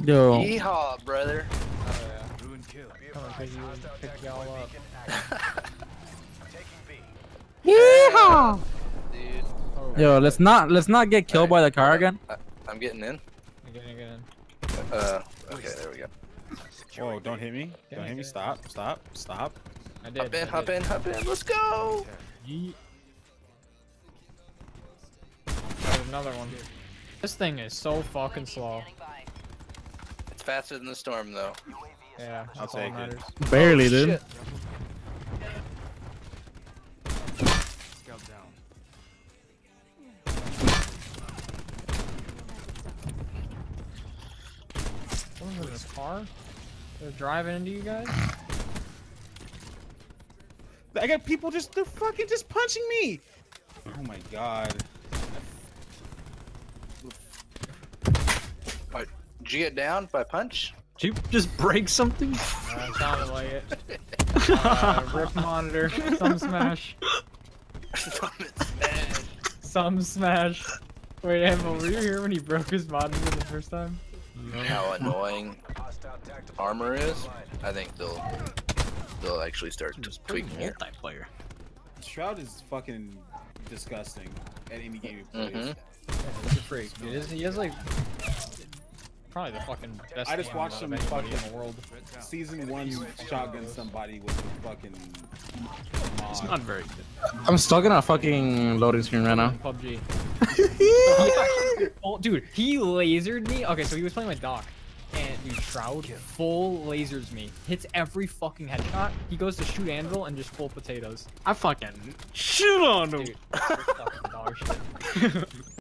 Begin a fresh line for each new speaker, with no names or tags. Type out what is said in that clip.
Yo.
Yeehaw, brother.
Oh yeah. Ruin kill. Come on, cause you pick y'all up.
Yeehaw!
Dude.
Oh,
Yo, let's not get killed by the car again.
I'm getting in.
Get in.
Okay, there we go.
Whoa, don't hit me. Don't hit me. Stop.
I did.
Hop in. Let's go.
Yeet. Oh, another one. This thing is so fucking slow.
It's faster than the storm, though.
Yeah,
I'll
that's all
take
that
it.
matters.
Barely,
Oh,
dude.
shit.
Scout down.
Someone's in this car? They're driving into you guys?
I got people they're fucking just punching me. Oh my god.
Alright, did you get down by punch?
Did you just break something?
It sounded like it. Rip monitor. Some smash. Some smash. Wait, Emma, were you here when he broke his monitor the first time?
How annoying armor is. I think they'll actually start just tweaking it.
Multiplayer.
Shroud is fucking disgusting at any game he plays.
Mm-hmm.
Yeah, he's a freak, dude. He has like probably the fucking best.
I just
game
watched
out
him
of anybody
fucking
in the world.
Season 1 shotgun somebody with a fucking
It's
mod.
not very good. I'm stuck in a fucking loading screen right now.
PUBG. Oh, dude, he lasered me. Okay, so he was playing with Doc, and dude, Shroud full lasers me. Hits every fucking headshot. He goes to shoot Anvil and just full potatoes.
I fucking shoot on him.
Dude, you're fucking dog shit.